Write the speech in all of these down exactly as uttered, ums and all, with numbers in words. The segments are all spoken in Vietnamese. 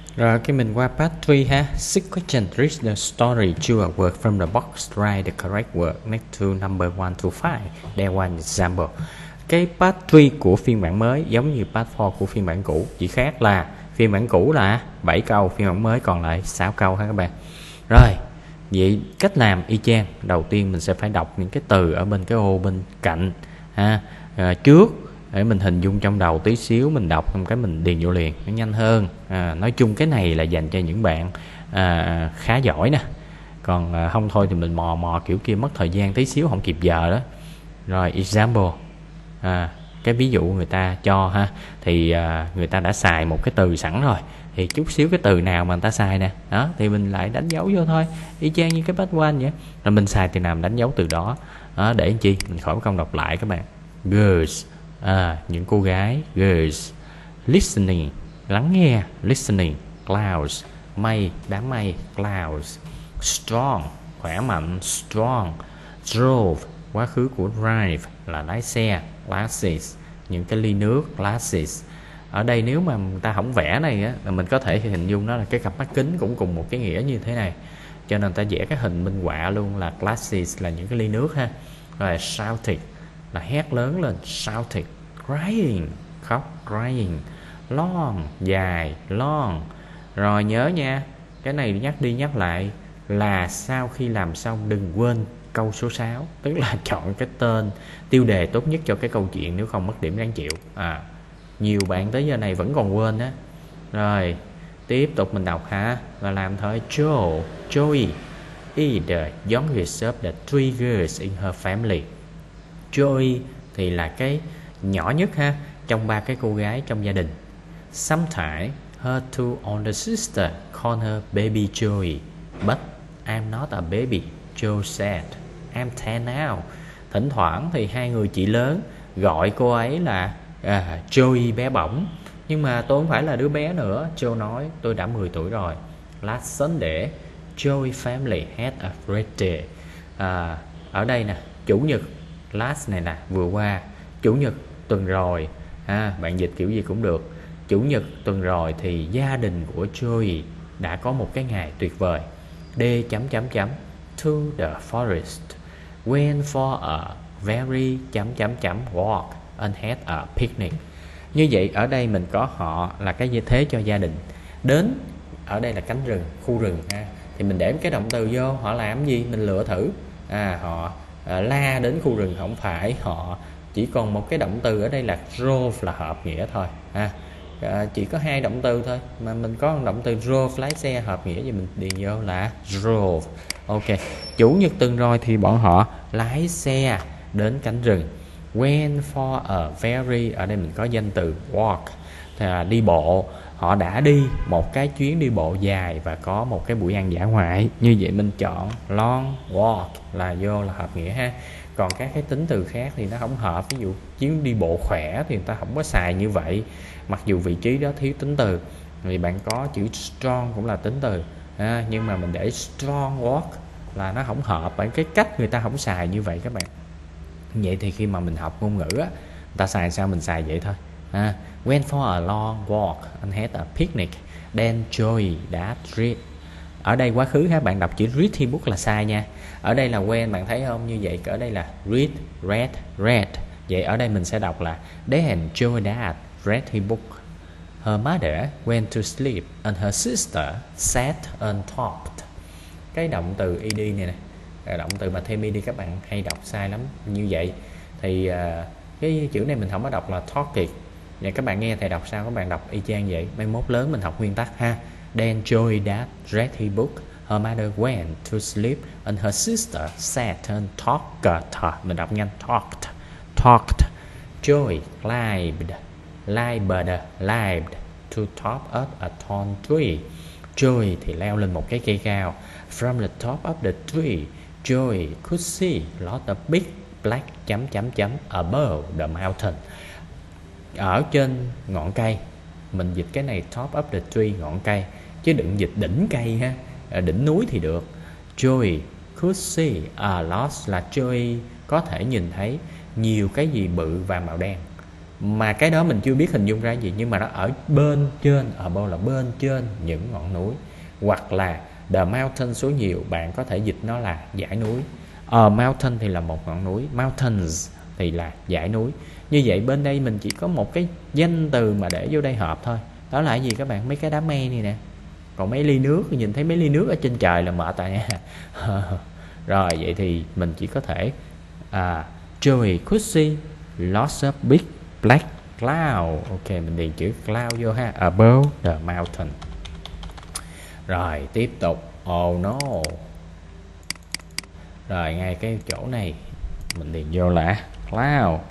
Rồi cái mình qua part ba ha. Six question read the story, choose a word from the box, write the correct word next to number one to five. There one example. Cái part ba của phiên bản mới giống như part bốn của phiên bản cũ, chỉ khác là phiên bản cũ là bảy câu, phiên bản mới còn lại sáu câu ha các bạn. Rồi, vậy cách làm y chang. Đầu tiên mình sẽ phải đọc những cái từ ở bên cái ô bên cạnh ha, à, trước để mình hình dung trong đầu tí xíu, mình đọc xong cái mình điền vô liền nó nhanh hơn. À, nói chung cái này là dành cho những bạn à, khá giỏi nè, còn à, không thôi thì mình mò mò kiểu kia mất thời gian tí xíu không kịp giờ đó. Rồi example, à, cái ví dụ người ta cho ha, thì à, người ta đã xài một cái từ sẵn rồi, thì chút xíu cái từ nào mà người ta xài nè đó thì mình lại đánh dấu vô thôi, y chang như cái part one vậy. Rồi mình xài từ nào mình đánh dấu từ đó, đó để làm chi mình khỏi công đọc lại các bạn. Girls, à, những cô gái. Girls. Listening, lắng nghe. Listening. Clouds, mây, đám mây. Clouds. Strong, khỏe mạnh. Strong. Drove, quá khứ của drive là lái xe. Glasses, những cái ly nước. Glasses. Ở đây nếu mà người ta không vẽ này á, mình có thể hình dung nó là cái cặp mắt kính, cũng cùng một cái nghĩa như thế này, cho nên ta vẽ cái hình minh họa luôn là glasses là những cái ly nước ha. Rồi shouting là hét lớn lên. Shouting. Crying, khóc. Crying. Long, dài. Long. Rồi nhớ nha, cái này nhắc đi nhắc lại là sau khi làm xong đừng quên câu số sáu, tức là chọn cái tên tiêu đề tốt nhất cho cái câu chuyện, nếu không mất điểm đáng chịu. À, nhiều bạn tới giờ này vẫn còn quên á. Rồi tiếp tục mình đọc ha, và làm thôi. Joe, Joey is the youngest of the three girls in her family. Joey thì là cái nhỏ nhất ha, trong ba cái cô gái trong gia đình. Sometimes her two older sister call her baby Joey, but I'm not a baby, Joe said. I'm ten now. Thỉnh thoảng thì hai người chị lớn gọi cô ấy là à, Joey bé bỏng, nhưng mà tôi không phải là đứa bé nữa. Joe nói, tôi đã mười tuổi rồi. Last Sunday, Joey family had a great day. À, ở đây nè, chủ nhật. Last này nè, vừa qua. Chủ nhật tuần rồi. À, bạn dịch kiểu gì cũng được. Chủ nhật tuần rồi thì gia đình của Joey đã có một cái ngày tuyệt vời. D chấm chấm chấm to the forest, went for a very chấm chấm chấm walk and had a picnic. Như vậy ở đây mình có họ là cái thế cho gia đình. Đến ở đây là cánh rừng, khu rừng ha, thì mình để cái động từ vô, họ làm gì mình lựa thử. À, họ à, la đến khu rừng, không phải, họ chỉ còn một cái động từ ở đây là drove là hợp nghĩa thôi ha. À, chỉ có hai động từ thôi mà mình có một động từ drove lái xe hợp nghĩa, gì mình điền vô là drove. Ok, chủ nhật tuần rồi thì bọn họ lái xe đến cánh rừng. Went for a very, ở đây mình có danh từ walk là đi bộ. Họ đã đi một cái chuyến đi bộ dài và có một cái buổi ăn dã ngoại. Như vậy mình chọn long walk là vô là hợp nghĩa ha. Còn các cái tính từ khác thì nó không hợp. Ví dụ chuyến đi bộ khỏe thì người ta không có xài như vậy, mặc dù vị trí đó thiếu tính từ. Thì bạn có chữ strong cũng là tính từ à, nhưng mà mình để strong walk là nó không hợp, bởi cái cách người ta không xài như vậy các bạn. Vậy thì khi mà mình học ngôn ngữ á, người ta xài sao mình xài vậy thôi à. Went for a long walk and had a picnic. Then Joey đã read. Ở đây quá khứ ha, bạn đọc chữ read he book là sai nha. Ở đây là when, bạn thấy không? Như vậy ở đây là read, read, read. Vậy ở đây mình sẽ đọc là Then Joey đã read he book. Her mother went to sleep and her sister sat and talked. Cái động từ ed này nè, động từ mà thêm ed các bạn hay đọc sai lắm. Như vậy thì uh, cái chữ này mình không có đọc là talking. Vậy các bạn nghe thầy đọc sao các bạn đọc y chang vậy. Mai mốt lớn mình học nguyên tắc ha. Then Joey đã read his book. Her mother went to sleep and her sister sat and talked. Mình đọc nhanh, talked, talked. Joey climbed, climbed, climbed to top of a tall tree. Joey thì leo lên một cái cây cao. From the top of the tree, Joey could see lot of big black chấm chấm chấm above the mountain. Ở trên ngọn cây, mình dịch cái này top of the tree, ngọn cây, chứ đừng dịch đỉnh cây ha, đỉnh núi thì được. Joey could see a lot là Joey có thể nhìn thấy nhiều cái gì bự và màu đen. mà cái đó mình chưa biết hình dung ra gì, nhưng mà nó ở bên trên, ở bao là bên trên những ngọn núi. Hoặc là the mountain số nhiều, bạn có thể dịch nó là dãy núi. A mountain thì là một ngọn núi, mountains thì là dãy núi. Như vậy bên đây mình chỉ có một cái danh từ mà để vô đây hợp thôi. Đó là cái gì các bạn? Mấy cái đám mây này nè. Còn mấy ly nước, nhìn thấy mấy ly nước ở trên trời là mệt rồi nha. Rồi vậy thì mình chỉ có thể à, Joey could see lots of big black cloud. Ok, mình điền chữ cloud vô ha, above the mountain. Rồi tiếp tục. Oh no. Rồi ngay cái chỗ này mình điền vô là cloud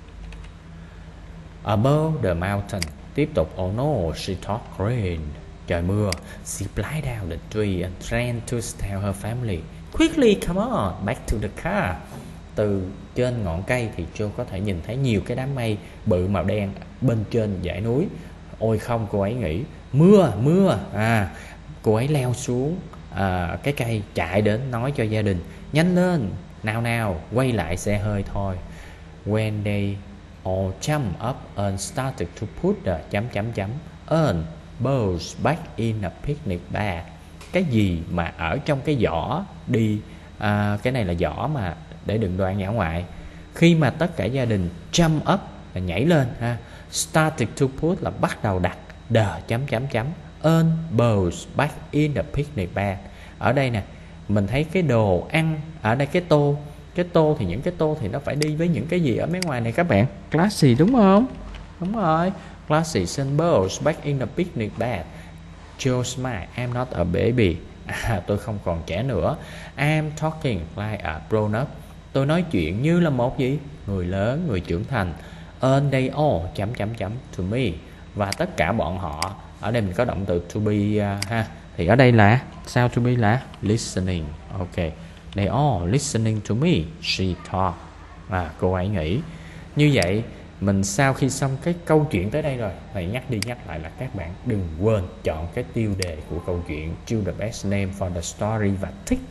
above the mountain. Tiếp tục. Oh no, she thought rain. Trời mưa. She climbed down the tree and ran to tell her family. Quickly, come on, back to the car. Từ trên ngọn cây thì Joe có thể nhìn thấy nhiều cái đám mây bự màu đen bên trên dãy núi. Ôi không, cô ấy nghĩ mưa, mưa. À, cô ấy leo xuống à, cái cây, chạy đến nói cho gia đình nhanh lên, nào nào, quay lại xe hơi thôi. When they all jumped up and started to put the chấm chấm chấm on balls back in a picnic bag. Cái gì mà ở trong cái giỏ đi à, cái này là giỏ mà để đựng đồ ăn dã ngoại. Khi mà tất cả gia đình jump up là nhảy lên ha, started to put là bắt đầu đặt the chấm chấm chấm on balls back in the picnic bag. Ở đây nè, mình thấy cái đồ ăn ở đây, cái tô, cái tô thì những cái tô thì nó phải đi với những cái gì ở bên ngoài này các bạn? Classy đúng không? Đúng rồi. Classy symbols back in the picnic bag. Joe smile. I'm not a baby. À, tôi không còn trẻ nữa. I'm talking like a grown up. Tôi nói chuyện như là một gì? Người lớn, người trưởng thành. And they all chấm chấm chấm to me. Và tất cả bọn họ. Ở đây mình có động từ to be uh, ha. Thì ở đây là sao? To be là listening. Ok. They all listening to me. She thought. À, cô ấy nghĩ. Như vậy mình sau khi xong cái câu chuyện tới đây rồi, thầy nhắc đi nhắc lại là các bạn đừng quên chọn cái tiêu đề của câu chuyện, choose the best name for the story và tick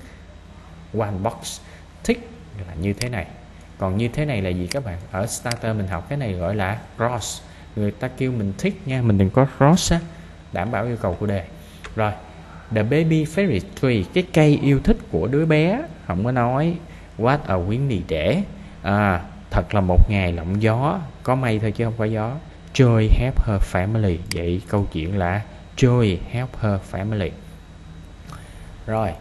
one box. Tick là như thế này. Còn như thế này là gì các bạn? Ở starter mình học cái này gọi là cross. Người ta kêu mình tick nha, mình đừng có cross á, đảm bảo yêu cầu của đề. Rồi, the baby fairy tree, cái cây yêu thích của đứa bé, không có nói what a windy day. À, thật là một ngày lộng gió, có mây thôi chứ không có gió. Joy help her family. Vậy câu chuyện là Joy help her family. Rồi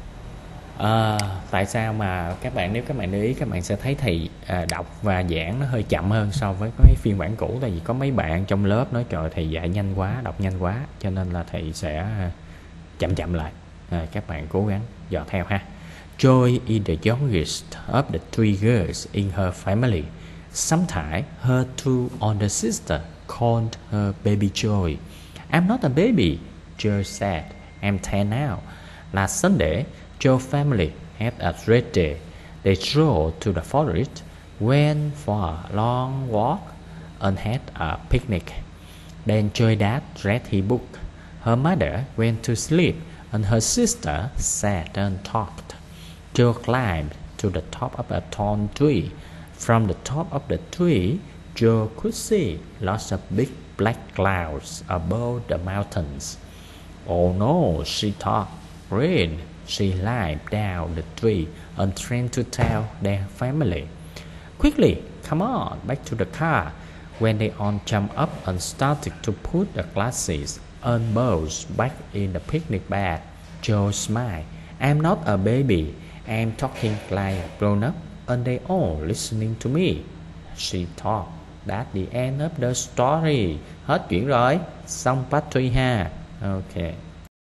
à, tại sao mà các bạn, nếu các bạn để ý, các bạn sẽ thấy thầy à, đọc và giảng nó hơi chậm hơn so với cái phiên bản cũ. Tại vì có mấy bạn trong lớp nói trời thầy dạy nhanh quá, đọc nhanh quá, cho nên là thầy sẽ chậm chậm lại. À, các bạn cố gắng dò theo ha. Joy is the youngest of the three girls in her family. Sometimes her two older sisters called her baby Joy. I'm not a baby, Joy said. I'm ten now. Last Sunday, Joe's family had a great day. They drove to the forest, went for a long walk, and had a picnic. Then Joy's dad read his book. Her mother went to sleep, and her sister sat and talked. Joe climbed to the top of a tall tree. From the top of the tree, Joe could see lots of big black clouds above the mountains. Oh no, she thought. Rain. She climbed down the tree and tried to tell their family. Quickly, come on, back to the car. When they all jumped up and started to put the glasses and balls back in the picnic bag, Joe smiled. I'm not a baby. I'm talking like a grown-up, and they all listening to me. She thought. That's the end of the story. Hết chuyện rồi. Xong part three ha. Ok.